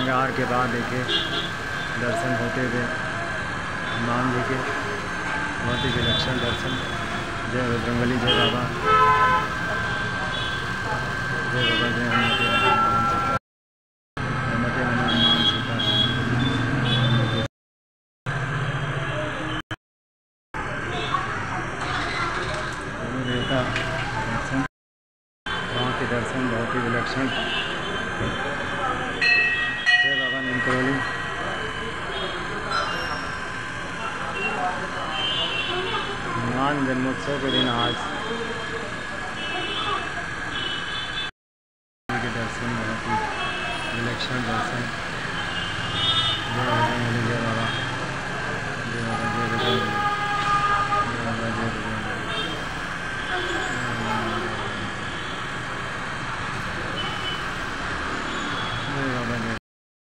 श्रृंगार के बाद देखिए दर्शन होते हुए हनुमान जी के बहुत ही विलक्षण दर्शन। जय बजरंगबली, जय बाबा, जय बाबा, जय हनुमते हनुमान सीता, हनुमते हनुमान सीता। देवता दर्शन, वहाँ के दर्शन बहुत ही विलक्षण। जय बाबा नीम करौली। हनुमान जन्मोत्सव के दिन आज के दर्शन बहुत ही विलक्षण दर्शन। जय बजरंगबली, जय बाबा, जय बाबा, जय बजरंगबली, जय बाबा, जय बजरंगबली।